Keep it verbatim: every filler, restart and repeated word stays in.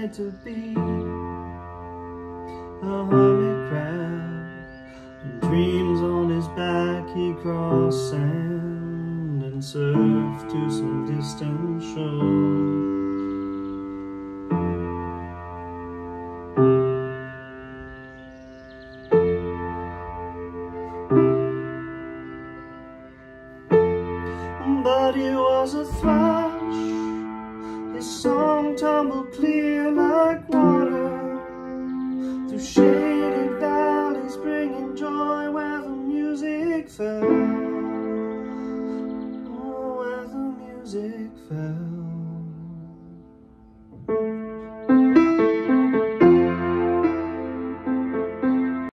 made to be a hermit crab. In dreams on his back he crossed sand and surfed to some distant shore. But he was a thrush, his song tumbled clear like water through shaded valleys, bringing joy where the music fell.